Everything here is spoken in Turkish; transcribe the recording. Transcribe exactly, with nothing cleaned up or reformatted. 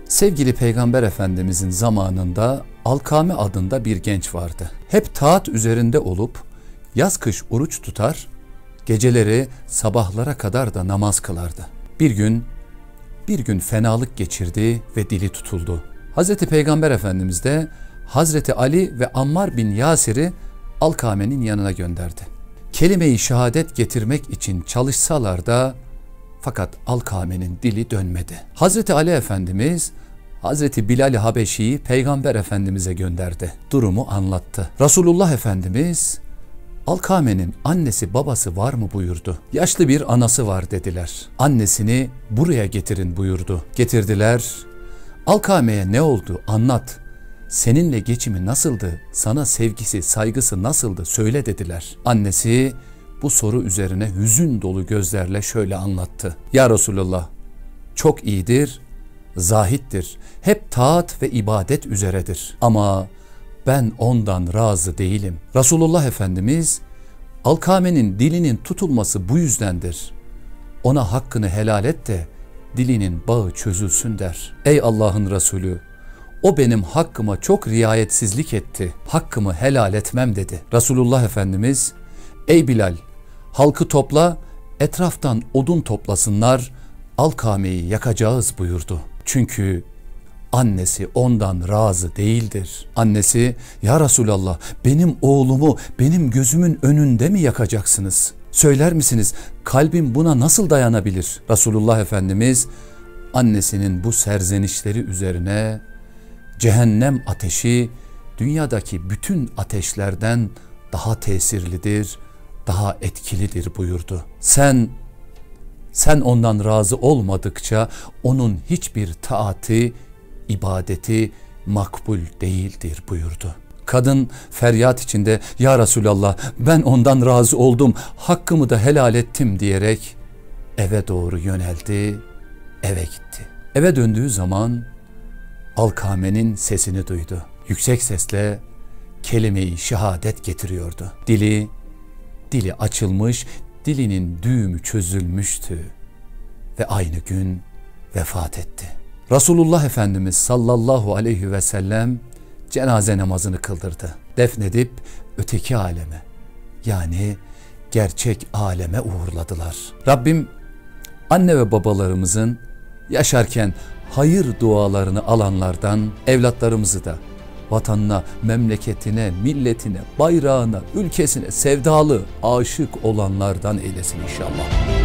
Sevgili Peygamber Efendimizin zamanında Alkame adında bir genç vardı. Hep taat üzerinde olup yaz kış oruç tutar, geceleri sabahlara kadar da namaz kılardı. Bir gün, bir gün fenalık geçirdi ve dili tutuldu. Hazreti Peygamber Efendimiz de Hazreti Ali ve Ammar bin Yasir'i Alkame'nin yanına gönderdi. Kelime-i şehadet getirmek için çalışsalar da fakat Alkame'nin dili dönmedi. Hazreti Ali Efendimiz Hazreti Bilal-i Habeşi'yi Peygamber Efendimiz'e gönderdi. Durumu anlattı. Resulullah Efendimiz Alkame'nin annesi babası var mı buyurdu. Yaşlı bir anası var dediler. Annesini buraya getirin buyurdu. Getirdiler. Alkame'ye ne oldu anlat. Seninle geçimi nasıldı? Sana sevgisi, saygısı nasıldı? Söyle dediler. Annesi bu soru üzerine hüzün dolu gözlerle şöyle anlattı. Ya Resulullah, çok iyidir, zahittir, hep taat ve ibadet üzeredir. Ama ben ondan razı değilim. Resulullah Efendimiz, Alkame'nin dilinin tutulması bu yüzdendir. Ona hakkını helal et de dilinin bağı çözülsün der. Ey Allah'ın Resulü, o benim hakkıma çok riayetsizlik etti. Hakkımı helal etmem dedi. Resulullah Efendimiz, ey Bilal, halkı topla, etraftan odun toplasınlar, Alkame'yi yakacağız buyurdu. Çünkü annesi ondan razı değildir. Annesi, ya Resulallah, benim oğlumu benim gözümün önünde mi yakacaksınız? Söyler misiniz, kalbim buna nasıl dayanabilir? Resulullah Efendimiz annesinin bu serzenişleri üzerine cehennem ateşi dünyadaki bütün ateşlerden daha tesirlidir, daha etkilidir buyurdu. Sen sen ondan razı olmadıkça onun hiçbir taati, ibadeti makbul değildir buyurdu. Kadın feryat içinde ya Resulallah ben ondan razı oldum, hakkımı da helal ettim diyerek eve doğru yöneldi, eve gitti. Eve döndüğü zaman Alkame'nin sesini duydu. Yüksek sesle kelime-i şehadet getiriyordu. Dili, dili açılmış, dilinin düğümü çözülmüştü ve aynı gün vefat etti. Resulullah Efendimiz sallallahu aleyhi ve sellem cenaze namazını kıldırdı. Defnedip öteki aleme, yani gerçek aleme uğurladılar. Rabbim anne ve babalarımızın yaşarken hayır dualarını alanlardan, evlatlarımızı da vatanına, memleketine, milletine, bayrağına, ülkesine sevdalı, aşık olanlardan eylesin inşallah.